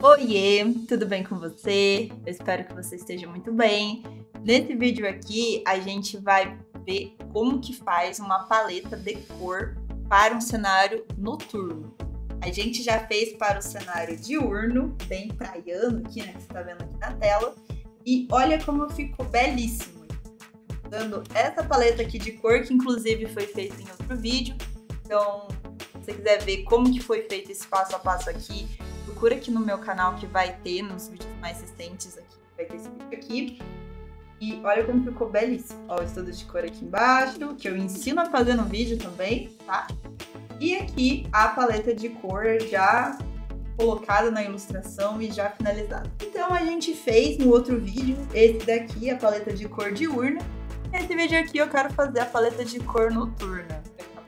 Oiê, tudo bem com você? Eu espero que você esteja muito bem. Nesse vídeo aqui, a gente vai ver como que faz uma paleta de cor para um cenário noturno. A gente já fez para o cenário diurno, bem praiano aqui, né, que você está vendo aqui na tela. E olha como ficou belíssimo. Dando essa paleta aqui de cor, que inclusive foi feita em outro vídeo. Então, se você quiser ver como que foi feito esse passo a passo aqui, procura aqui no meu canal que vai ter, nos vídeos mais recentes aqui, vai ter esse vídeo aqui. E olha como ficou belíssimo. Ó, o estudo de cor aqui embaixo, que eu ensino a fazer no vídeo também, tá? E aqui a paleta de cor já colocada na ilustração e já finalizada. Então a gente fez no outro vídeo, esse daqui, a paleta de cor diurna. Nesse vídeo aqui eu quero fazer a paleta de cor noturna.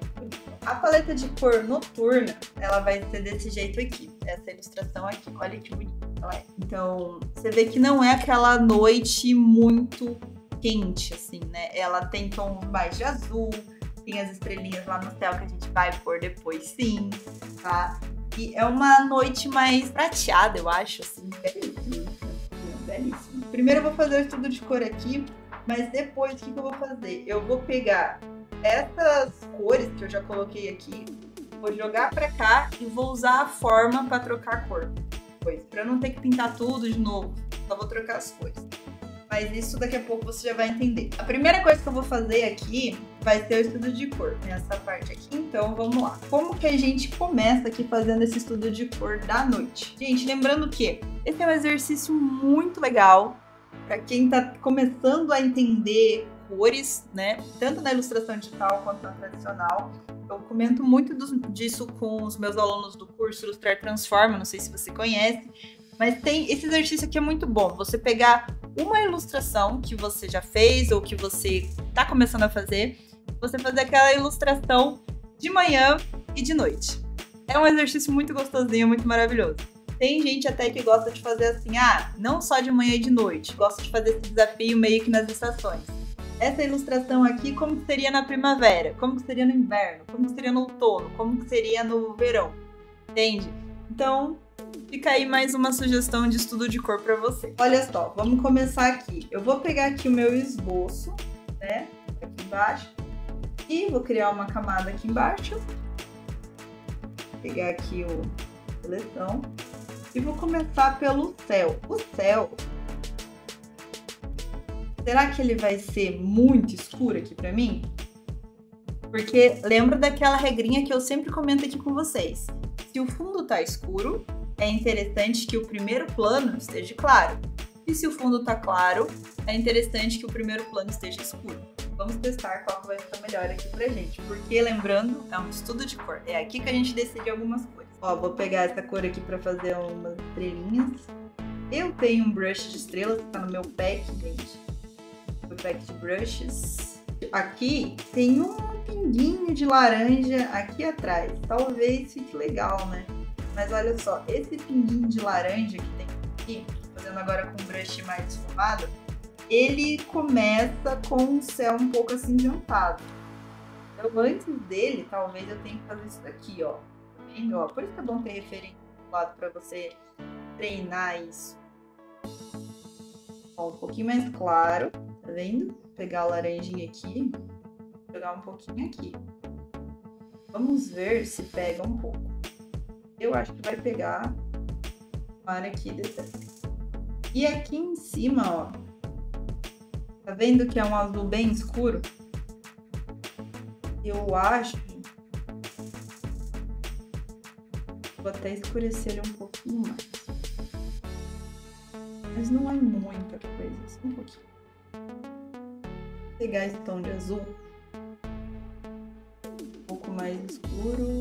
A paleta de cor noturna, ela vai ser desse jeito aqui, essa ilustração aqui, olha que bonita ela é. Então, você vê que não é aquela noite muito quente, assim, né? Ela tem tons mais de azul, tem as estrelinhas lá no céu que a gente vai pôr depois, sim, tá? E é uma noite mais prateada, eu acho, assim, belíssima, belíssima. Primeiro eu vou fazer o estudo de cor aqui, mas depois o que eu vou fazer? Eu vou pegar essas cores que eu já coloquei aqui, vou jogar pra cá e vou usar a forma pra trocar a cor. Pois, pra não ter que pintar tudo de novo, só vou trocar as cores. Mas isso daqui a pouco você já vai entender. A primeira coisa que eu vou fazer aqui vai ser o estudo de cor, nessa parte aqui. Então vamos lá. Como que a gente começa aqui fazendo esse estudo de cor da noite? Gente, lembrando que esse é um exercício muito legal pra quem tá começando a entender cores, né? Tanto na ilustração digital quanto na tradicional. Eu comento muito disso com os meus alunos do curso Ilustrar Transforma, não sei se você conhece, mas tem esse exercício aqui é muito bom. Você pegar uma ilustração que você já fez ou que você está começando a fazer, você fazer aquela ilustração de manhã e de noite. É um exercício muito gostosinho, muito maravilhoso. Tem gente até que gosta de fazer assim, não só de manhã e de noite, gosta de fazer esse desafio meio que nas estações. Essa ilustração aqui, como que seria na primavera, como que seria no inverno, como que seria no outono, como que seria no verão, entende? Então, fica aí mais uma sugestão de estudo de cor para você. Olha só, vamos começar aqui. Eu vou pegar aqui o meu esboço, né, aqui embaixo, e vou criar uma camada aqui embaixo. Vou pegar aqui o seleção e vou começar pelo céu. O céu, será que ele vai ser muito escuro aqui pra mim? Porque lembra daquela regrinha que eu sempre comento aqui com vocês. Se o fundo tá escuro, é interessante que o primeiro plano esteja claro. E se o fundo tá claro, é interessante que o primeiro plano esteja escuro. Vamos testar qual vai ficar melhor aqui pra gente. Porque, lembrando, é um estudo de cor. É aqui que a gente decide algumas coisas. Ó, vou pegar essa cor aqui pra fazer umas estrelinhas. Eu tenho um brush de estrelas que tá no meu pack, gente. O pack de brushes. Aqui tem um pinguinho de laranja aqui atrás. Talvez fique legal, né? Mas olha só, esse pinguinho de laranja que tem aqui, fazendo agora com um brush mais esfumado, ele começa com um céu um pouco acinzentado. Então antes dele, talvez eu tenha que fazer isso daqui, ó. Tá vendo? Ó, por isso que é bom ter referência do lado pra você treinar isso. Ó, um pouquinho mais claro. Tá vendo? Vou pegar a laranjinha aqui, jogar um pouquinho aqui. Vamos ver se pega um pouco. Eu acho que vai pegar para aqui desse aqui. E aqui em cima, ó, tá vendo que é um azul bem escuro? Eu acho que vou até escurecer ele um pouquinho mais. Mas não é muita coisa, só um pouquinho. Vou pegar esse tom de azul, um pouco mais escuro.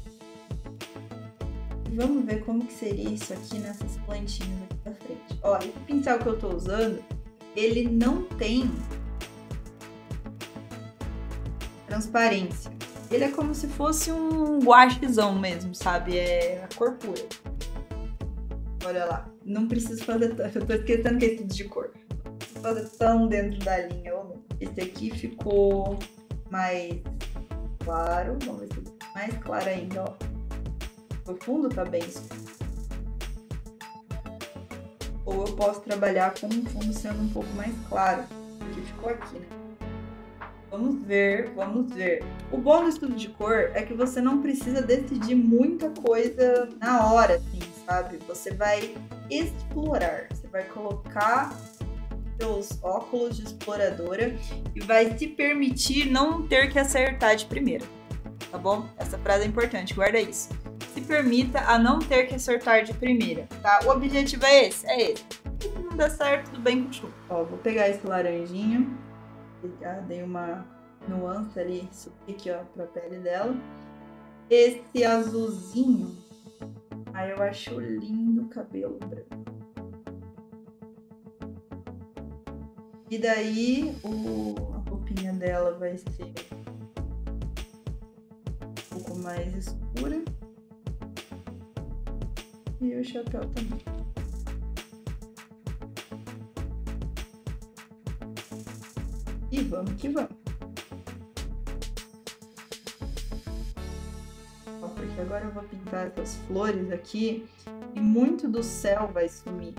E vamos ver como que seria isso aqui nessas plantinhas aqui da frente. Ó, esse pincel que eu tô usando, ele não tem transparência. Ele é como se fosse um guaxizão mesmo, sabe? É a cor pura. Olha lá, não preciso fazer tanto, eu tô esquecendo que é estudo de cor. Não preciso fazer tão dentro da linha. Esse aqui ficou mais claro, vamos ver se fica mais claro ainda, ó. O fundo tá bem escuro. ou eu posso trabalhar com um fundo sendo um pouco mais claro, porque ficou aqui, né? Vamos ver, vamos ver. O bom do estudo de cor é que você não precisa decidir muita coisa na hora, assim, sabe? Você vai explorar, você vai colocar seus óculos de exploradora e vai se permitir não ter que acertar de primeira, tá bom? Essa frase é importante, guarda isso. Se permita a não ter que acertar de primeira, tá? O objetivo é esse, Se não der certo, tudo bem, continua. Ó, vou pegar esse laranjinho, já dei uma nuance ali, subi aqui, ó, pra pele dela. Esse azulzinho, aí eu acho lindo o cabelo branco. E daí a roupinha dela vai ser um pouco mais escura. E o chapéu também. E vamos que vamos. Porque agora eu vou pintar essas flores aqui e muito do céu vai sumir.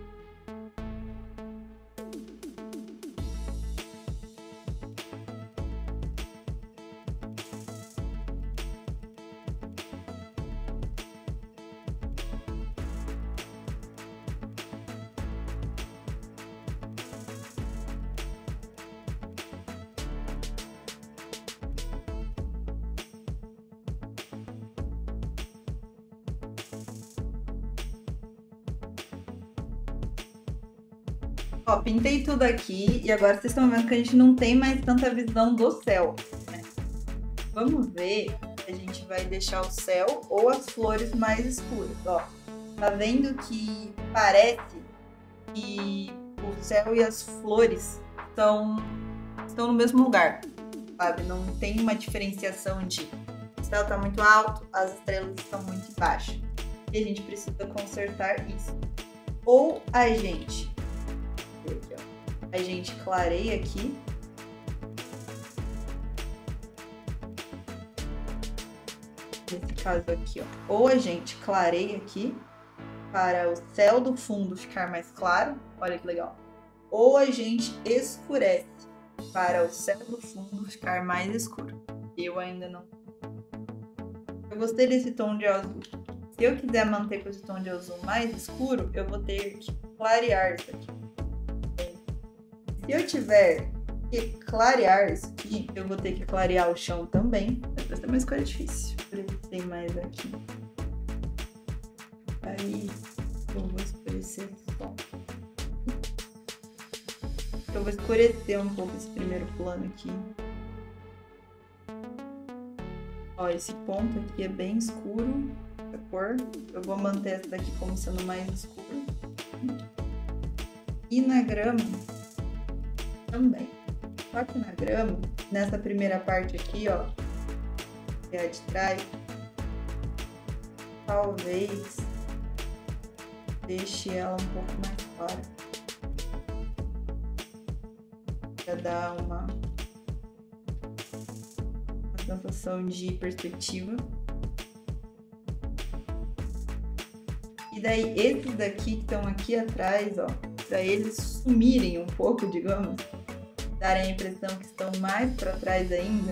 Ó, pintei tudo aqui e agora vocês estão vendo que a gente não tem mais tanta visão do céu, né? Vamos ver se a gente vai deixar o céu ou as flores mais escuras, ó. Tá vendo que parece que o céu e as flores estão no mesmo lugar, sabe? Não tem uma diferenciação de o céu tá muito alto, as estrelas estão muito baixas. E a gente precisa consertar isso. Ou a gente clareia aqui. Nesse caso aqui, ó. Ou a gente clareia aqui para o céu do fundo ficar mais claro. Olha que legal. Ou a gente escurece para o céu do fundo ficar mais escuro. Eu ainda não. Eu gostei desse tom de azul. Se eu quiser manter com esse tom de azul mais escuro, eu vou ter que clarear isso aqui. Se eu tiver que clarear isso aqui, eu vou ter que clarear o chão também. Vai ser uma escolha difícil. Tem mais aqui. Aí eu vou escurecer esse tom. Eu vou escurecer um pouco esse primeiro plano aqui. Ó, esse ponto aqui é bem escuro. A cor. Eu vou manter essa daqui como sendo mais escuro. E na grama também. Só que na grama, nessa primeira parte aqui, ó, que é a de trás, talvez deixe ela um pouco mais clara. Pra dar uma sensação de perspectiva. E daí, esses daqui que estão aqui atrás, ó, pra eles sumirem um pouco, digamos, darem a impressão que estão mais para trás ainda.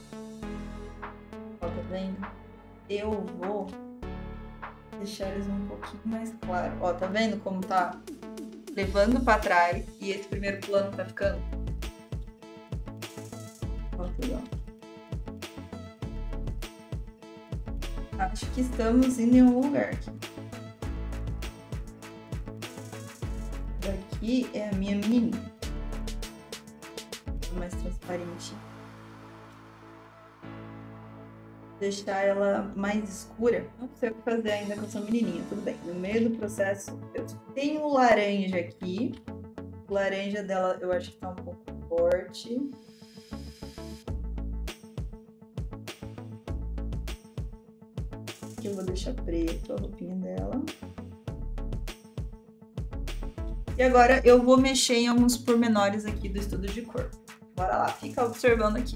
Ó, tá vendo? Eu vou deixar eles um pouquinho mais claros. Ó, tá vendo como tá levando para trás e esse primeiro plano tá ficando? Ó, que legal. Acho que estamos indo em um lugar aqui. Daqui é a minha menininha. Mais transparente. Deixar ela mais escura. Não sei o que fazer ainda com essa menininha. Tudo bem. No meio do processo, eu tenho o laranja aqui. O laranja dela eu acho que tá um pouco forte. Aqui eu vou deixar preto a roupinha dela. E agora eu vou mexer em alguns pormenores aqui do estudo de cor. Bora lá, fica observando aqui.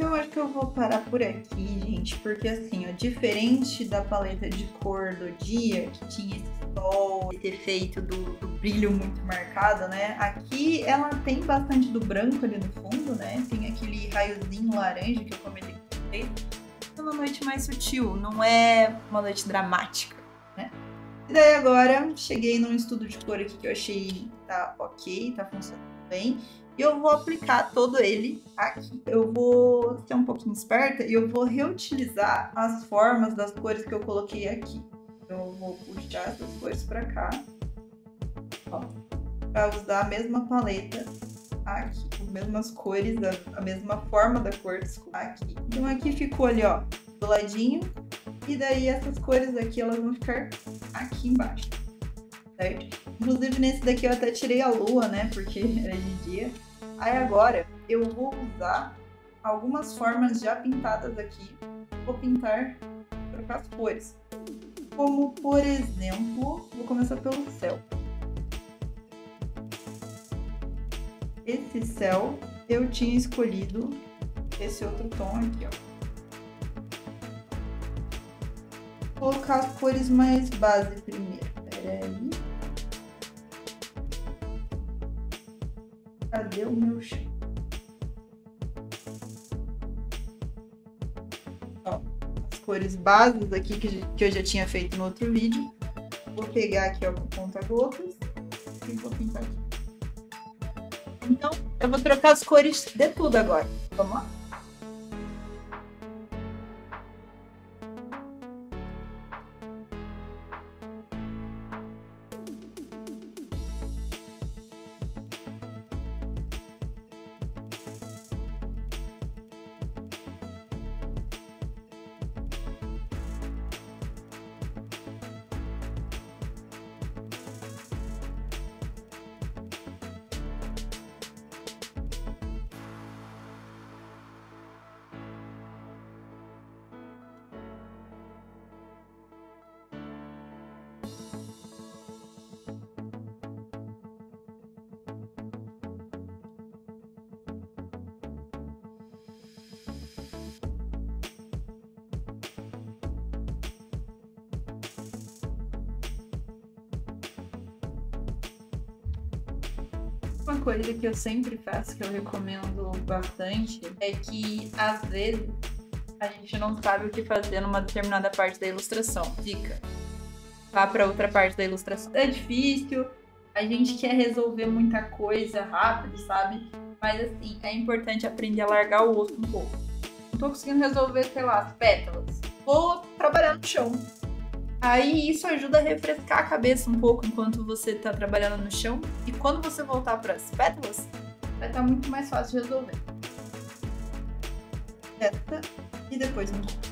Então eu acho que eu vou parar por aqui, gente, porque assim, ó, diferente da paleta de cor do dia, que tinha esse sol, esse efeito do brilho muito marcado, né? Aqui ela tem bastante do branco ali no fundo, né? Tem aquele raiozinho laranja que eu comentei com vocês. É uma noite mais sutil, não é uma noite dramática, né? E daí agora cheguei num estudo de cor aqui que eu achei que tá ok, tá funcionando bem. E eu vou aplicar todo ele aqui. Eu vou ser um pouquinho esperta e eu vou reutilizar as formas das cores que eu coloquei aqui. Então eu vou puxar essas cores pra cá, ó, pra usar a mesma paleta aqui, as mesmas cores, a mesma forma da cor aqui. Então aqui ficou ali, ó, do ladinho. E daí essas cores aqui, elas vão ficar aqui embaixo, certo? Inclusive nesse daqui eu até tirei a lua, né, porque era de dia. Aí agora eu vou usar algumas formas já pintadas aqui. Vou pintar, trocar as cores. Como, por exemplo, vou começar pelo céu. Esse céu eu tinha escolhido esse outro tom aqui, ó. Vou colocar as cores mais base primeiro. Peraí. Cadê o meu chão? Ó, as cores bases aqui que eu já tinha feito no outro vídeo. Vou pegar aqui, ó, com ponta-gotas e vou pintar aqui. Então, eu vou trocar as cores de tudo agora. Vamos lá? Uma coisa que eu sempre faço, que eu recomendo bastante, é que às vezes a gente não sabe o que fazer numa determinada parte da ilustração. Dica: vá para outra parte da ilustração. É difícil, a gente quer resolver muita coisa rápido, sabe? Mas assim, é importante aprender a largar o osso um pouco. Não tô conseguindo resolver, sei lá, as pétalas. Vou trabalhar no chão. Aí isso ajuda a refrescar a cabeça um pouco enquanto você tá trabalhando no chão. E quando você voltar para as pétalas, vai estar muito mais fácil de resolver. Reta e depois no chão.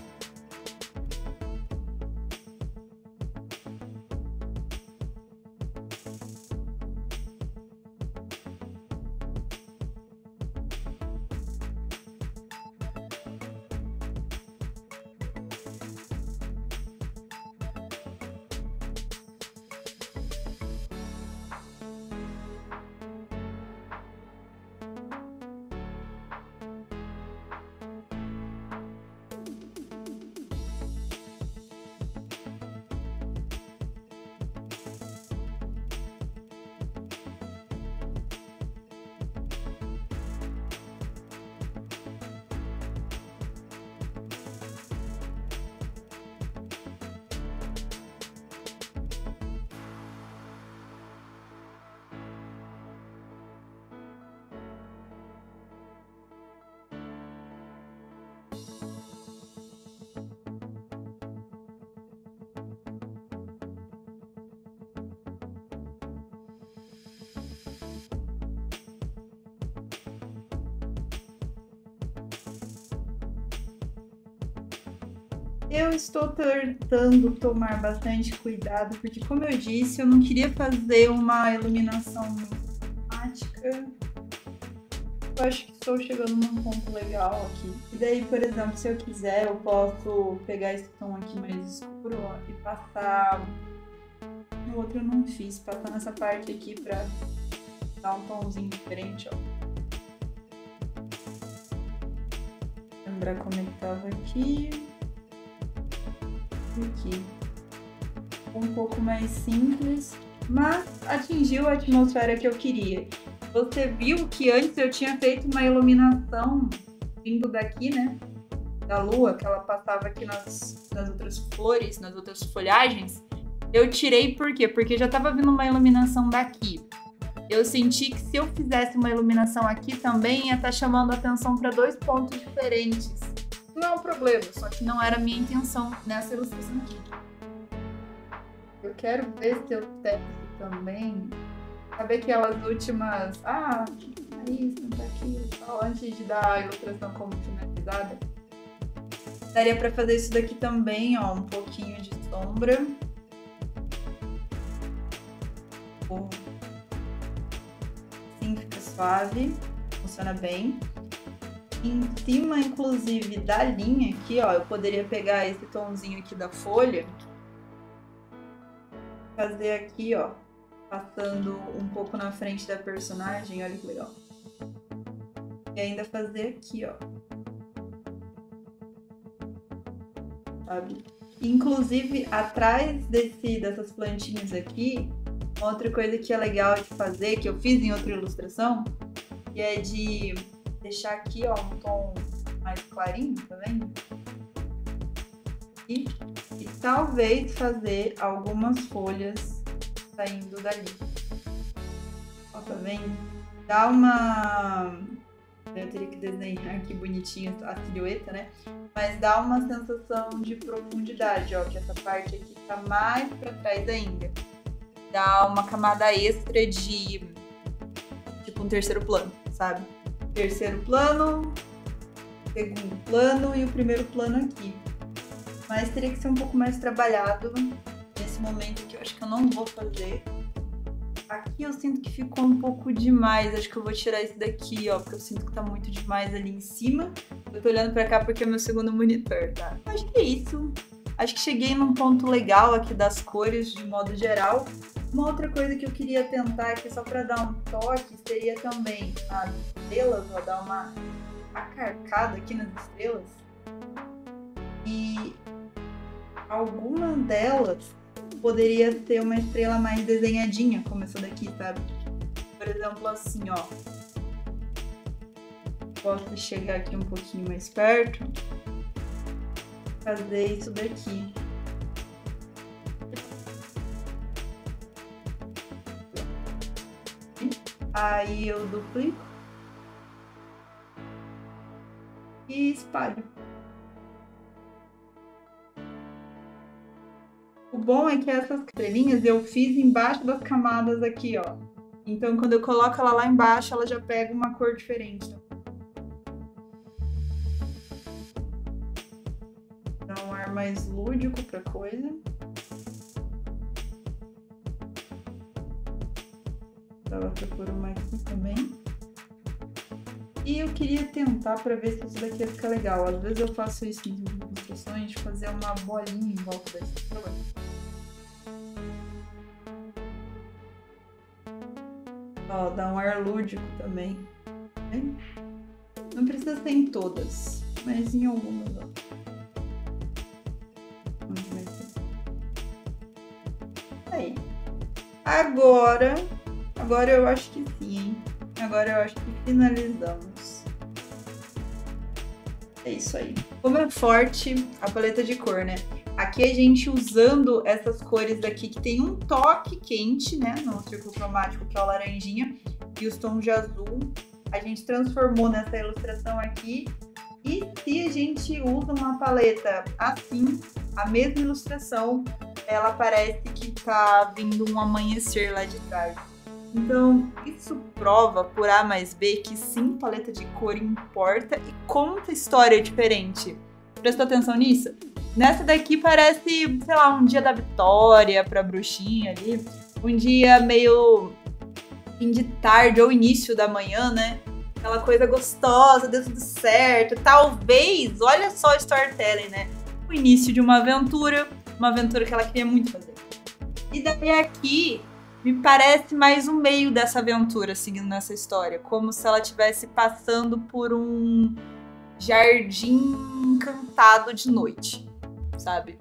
Eu estou tentando tomar bastante cuidado, porque como eu disse, eu não queria fazer uma iluminação muito dramática. Eu acho que estou chegando num ponto legal aqui. E daí, por exemplo, se eu quiser, eu posso pegar esse tom aqui mais escuro, ó, e passar... No outro eu não fiz, passar nessa parte aqui pra dar um tomzinho diferente, ó. lembrar como é que tava aqui. Aqui. Um pouco mais simples, mas atingiu a atmosfera que eu queria. Você viu que antes eu tinha feito uma iluminação vindo daqui, né? Da lua, que ela passava aqui nas outras flores, nas outras folhagens. Eu tirei por quê? Porque já tava vindo uma iluminação daqui. Eu senti que se eu fizesse uma iluminação aqui também, ia estar chamando a atenção para 2 pontos diferentes. Não é um problema, só que não era a minha intenção nessa ilustração aqui. Eu quero ver se eu testo também. Sabe aquelas últimas... Ah, isso, não tá aqui. Só antes de dar a ilustração como finalizada. Daria pra fazer isso daqui também, ó. Um pouquinho de sombra. Assim fica suave. Funciona bem. Em cima, inclusive, da linha aqui, ó. Eu poderia pegar esse tomzinho aqui da folha. Fazer aqui, ó. Passando um pouco na frente da personagem. Olha que legal. E ainda fazer aqui, ó. Sabe? Inclusive, atrás dessas plantinhas aqui, outra coisa que é legal de fazer, que eu fiz em outra ilustração, que é de deixar aqui, ó, um tom mais clarinho, tá vendo? E talvez fazer algumas folhas saindo dali. Ó, tá vendo? Dá uma... Eu teria que desenhar aqui bonitinho a silhueta, né? Mas dá uma sensação de profundidade, ó, que essa parte aqui tá mais pra trás ainda. Dá uma camada extra de, tipo, um terceiro plano, sabe? Terceiro plano, segundo plano e o primeiro plano aqui. Mas teria que ser um pouco mais trabalhado nesse momento que eu acho que eu não vou fazer. Aqui eu sinto que ficou um pouco demais. Acho que eu vou tirar esse daqui, ó, porque eu sinto que tá muito demais ali em cima. Eu tô olhando pra cá porque é meu segundo monitor, tá? Acho que é isso. Acho que cheguei num ponto legal aqui das cores, de modo geral. Uma outra coisa que eu queria tentar aqui, só pra dar um toque, seria também as estrelas. Vou dar uma acarcada aqui nas estrelas. E algumas delas poderia ter uma estrela mais desenhadinha, como essa daqui, sabe? Por exemplo, assim, ó. Posso chegar aqui um pouquinho mais perto. Fazer isso daqui. Aí eu duplico. E espalho. O bom é que essas estrelinhas eu fiz embaixo das camadas aqui, ó. Então, quando eu coloco ela lá embaixo, ela já pega uma cor diferente. Dá um ar mais lúdico pra coisa. Ela procura uma aqui também. E eu queria tentar pra ver se isso daqui ia ficar legal. Às vezes eu faço isso em ilustrações, de fazer uma bolinha em volta dessa estrela. Ó, dá um ar lúdico também. Não precisa ser em todas, mas em algumas, ó. Aí. Agora eu acho que sim, hein? Agora eu acho que finalizamos. É isso aí. Como é forte a paleta de cor, né? Aqui a gente usando essas cores daqui que tem um toque quente, né? No círculo cromático, que é o laranjinha, e os tons de azul. A gente transformou nessa ilustração aqui. E se a gente usa uma paleta assim, a mesma ilustração, ela parece que tá vindo um amanhecer lá de trás. Então, isso prova por A mais B que sim, paleta de cor importa e conta história diferente. Prestou atenção nisso? Nessa daqui parece, sei lá, um dia da vitória pra bruxinha ali. Um dia meio fim de tarde ou início da manhã, né? Aquela coisa gostosa, deu tudo certo. Talvez, olha só o storytelling, né? O início de uma aventura que ela queria muito fazer. E daí aqui me parece mais um meio dessa aventura seguindo nessa história, como se ela estivesse passando por um jardim encantado de noite, sabe?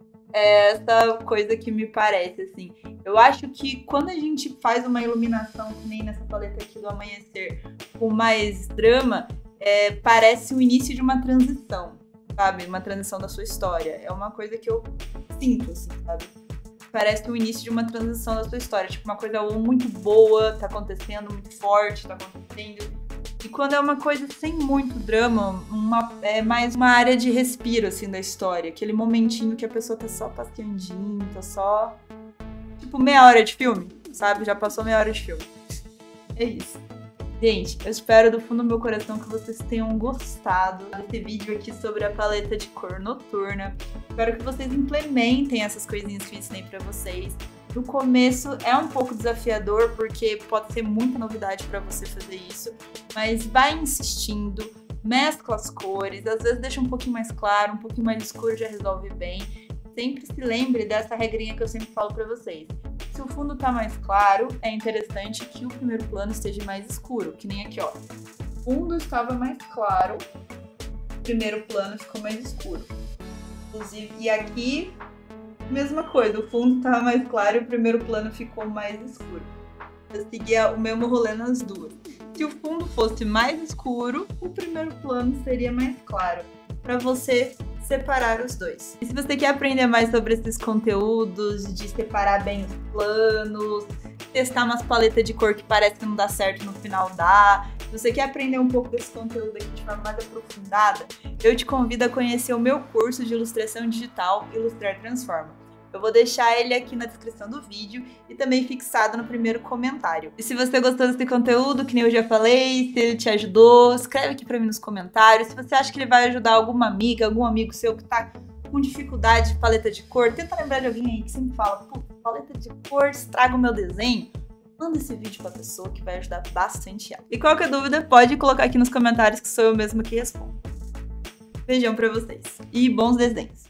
É essa coisa que me parece, assim. Eu acho que quando a gente faz uma iluminação, que nem nessa paleta aqui do amanhecer, com mais drama, parece o início de uma transição, sabe? Uma transição da sua história. É uma coisa que eu sinto, assim, sabe? Parece o início de uma transição da sua história. Tipo, uma coisa muito boa tá acontecendo, muito forte tá acontecendo. E quando é uma coisa sem muito drama, é mais uma área de respiro, assim, da história. Aquele momentinho que a pessoa tá só passeandinho, tá só... Tipo, meia hora de filme, sabe? Já passou meia hora de filme. É isso. Gente, eu espero do fundo do meu coração que vocês tenham gostado desse vídeo aqui sobre a paleta de cor noturna. Espero que vocês implementem essas coisinhas que eu ensinei pra vocês. No começo é um pouco desafiador, porque pode ser muita novidade pra você fazer isso, mas vai insistindo, mescla as cores, às vezes deixa um pouquinho mais claro, um pouquinho mais escuro já resolve bem. Sempre se lembre dessa regrinha que eu sempre falo pra vocês. Se o fundo tá mais claro, é interessante que o primeiro plano esteja mais escuro, que nem aqui, ó. O fundo estava mais claro, o primeiro plano ficou mais escuro. Inclusive, e aqui, mesma coisa, o fundo estava mais claro e o primeiro plano ficou mais escuro. Eu seguia o mesmo rolê nas duas. Se o fundo fosse mais escuro, o primeiro plano seria mais claro, para você separar os dois. E se você quer aprender mais sobre esses conteúdos, de separar bem os planos, testar umas paletas de cor que parece que não dá certo no final dá, se você quer aprender um pouco desse conteúdo aqui de forma mais aprofundada, eu te convido a conhecer o meu curso de ilustração digital Ilustrar Transforma. Eu vou deixar ele aqui na descrição do vídeo e também fixado no primeiro comentário. E se você gostou desse conteúdo, que nem eu já falei, se ele te ajudou, escreve aqui pra mim nos comentários. Se você acha que ele vai ajudar alguma amiga, algum amigo seu que tá com dificuldade de paleta de cor, tenta lembrar de alguém aí que sempre fala, pô, paleta de cor estraga o meu desenho. Manda esse vídeo pra pessoa que vai ajudar bastante ela. E qualquer dúvida, pode colocar aqui nos comentários que sou eu mesma que respondo. Beijão pra vocês e bons desenhos!